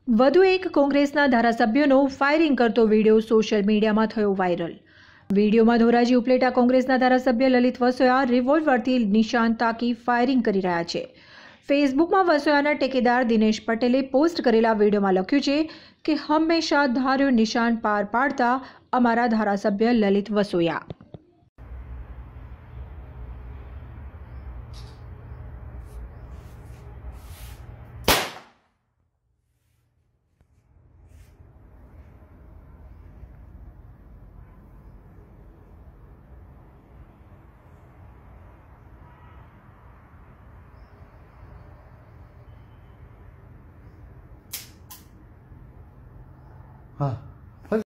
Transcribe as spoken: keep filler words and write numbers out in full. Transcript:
વધુ એક કોંગ્રેસના ધારાસભ્યનો ફાયરિંગ કરતો વિડીયો સોશિયલ મીડિયામાં થયો વાયરલ। વિડીયોમાં ધોરાજી ઉપલેટા કોંગ્રેસના ધારાસભ્ય લલિત વસોયા રિવોલ્વરથી નિશાન તાકી ફાયરિંગ કરી રહ્યા છે। ફેસબુકમાં વસોયાના ટેકેદાર દિનેશ પટેલે પોસ્ટ કરેલા વિડીયોમાં લખ્યું છે કે હંમેશા ધાર્યું નિશાન પાર પાડતા અમારા ધારાસભ્ય લલિત વસોયા। हाँ